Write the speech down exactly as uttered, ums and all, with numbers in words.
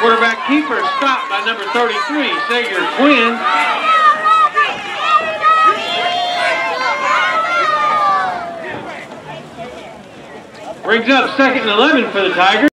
Quarterback keeper stopped by number thirty-three, Sager Quinn. Brings up second and eleven for the Tigers.